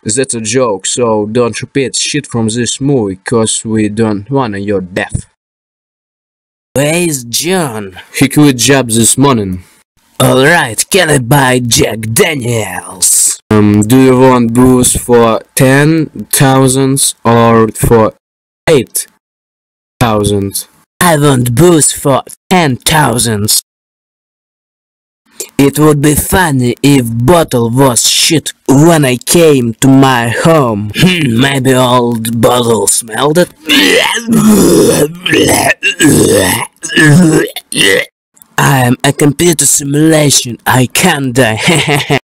That's a joke, so don't repeat shit from this movie, cause we don't wanna your death. Where is John? He quit job this morning. Alright, can I buy Jack Daniels? Do you want booze for 10,000 or for 8,000? I want booze for 10,000. It would be funny if bottle was shit when I came to my home. Maybe old bottle smelled it. I am a computer simulation. I can't die.